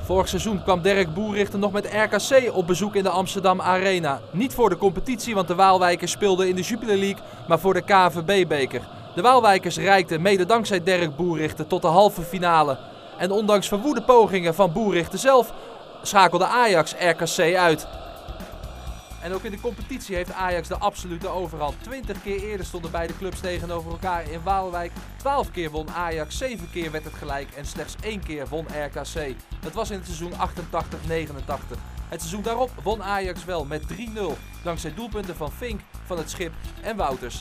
Vorig seizoen kwam Derek Boerichter nog met RKC op bezoek in de Amsterdam Arena. Niet voor de competitie, want de Waalwijkers speelden in de Jupiler League, maar voor de KNVB-beker. De Waalwijkers reikten mede dankzij Derek Boerichter tot de halve finale. En ondanks verwoede pogingen van Boerichter zelf schakelde Ajax RKC uit. En ook in de competitie heeft Ajax de absolute overhand. 20 keer eerder stonden beide clubs tegenover elkaar in Waalwijk. 12 keer won Ajax, 7 keer werd het gelijk en slechts 1 keer won RKC. Dat was in het seizoen 88-89. Het seizoen daarop won Ajax wel met 3-0. Dankzij doelpunten van Vink, Van het Schip en Wouters.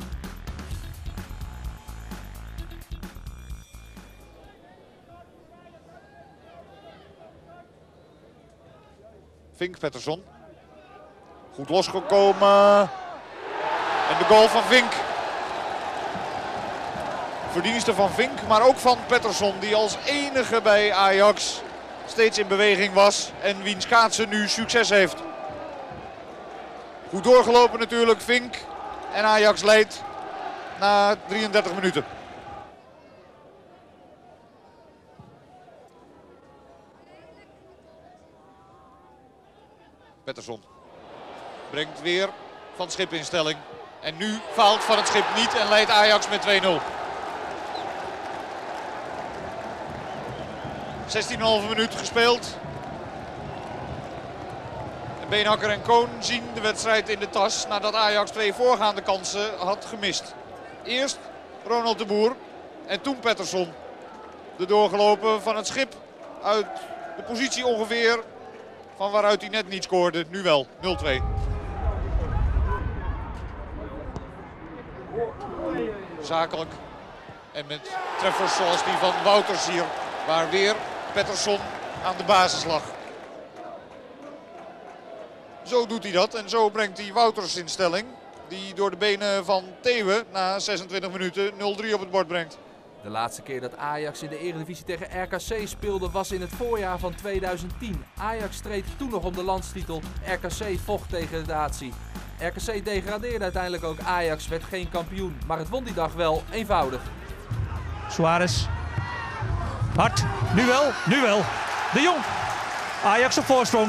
Vink, Pettersson. Goed losgekomen. En de goal van Vink. Verdienste van Vink, maar ook van Pettersson, die als enige bij Ajax steeds in beweging was. En wiens kaatsen nu succes heeft. Goed doorgelopen natuurlijk, Vink. En Ajax leidt na 33 minuten. Pettersson brengt weer Van het Schip in stelling. En nu faalt Van het Schip niet en leidt Ajax met 2-0. 16,5 minuut gespeeld. Beenhakker en Koon zien de wedstrijd in de tas nadat Ajax 2 voorgaande kansen had gemist. Eerst Ronald de Boer en toen Pettersson. De doorgelopen Van het Schip uit de positie ongeveer van waaruit hij net niet scoorde. Nu wel, 0-2. Zakelijk. En met treffers zoals die van Wouters hier. Waar weer Pettersson aan de basis lag. Zo doet hij dat en zo brengt hij Wouters in stelling. Die door de benen van Thewe na 26 minuten 0-3 op het bord brengt. De laatste keer dat Ajax in de Eredivisie tegen RKC speelde was in het voorjaar van 2010. Ajax streed toen nog om de landstitel. RKC vocht tegen de Datie. RKC degradeerde uiteindelijk ook. Ajax werd geen kampioen, maar het won die dag wel eenvoudig. Suarez. Hard. Nu wel. Nu wel. De Jong. Ajax op voorsprong.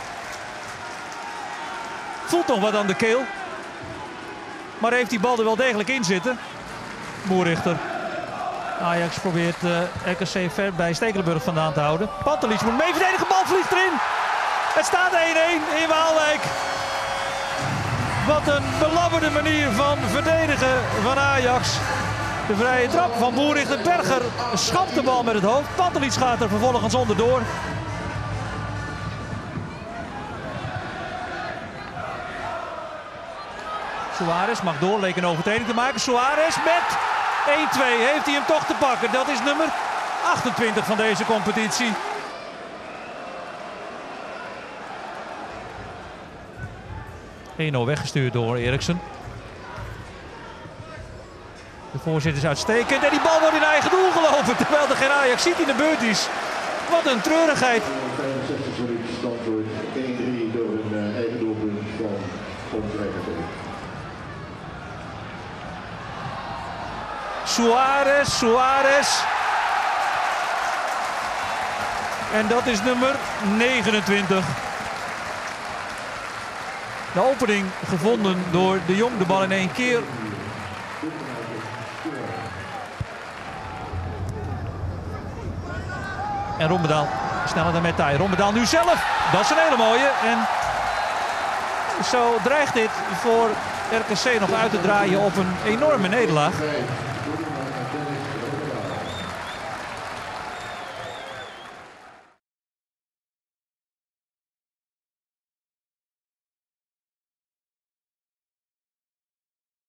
Voelt nog wat aan de keel. Maar heeft die bal er wel degelijk in zitten. Boerichter. Ajax probeert RKC ver bij Stekelenburg vandaan te houden. Pantelic moet mee verdedigen. Bal vliegt erin. Het staat 1-1 in Waalwijk. Wat een belabberde manier van verdedigen van Ajax. De vrije trap van Boerichter. Berger schapt de bal met het hoofd. Pantelic gaat er vervolgens onderdoor. Suarez mag door, leek een overtreding te maken. Suarez met 1-2 heeft hij hem toch te pakken. Dat is nummer 28 van deze competitie. Eno weggestuurd door Eriksen. De voorzitter is uitstekend en die bal wordt in eigen doel gelopen. Terwijl er geen Ajax ziet in de beurt is. Wat een treurigheid. Suarez. En dat is nummer 29. De opening gevonden door de Jong, de bal in 1 keer. En Rommedaal sneller dan met Thij. Rommedaal nu zelf. Dat is een hele mooie. En zo dreigt dit voor RKC nog uit te draaien op een enorme nederlaag.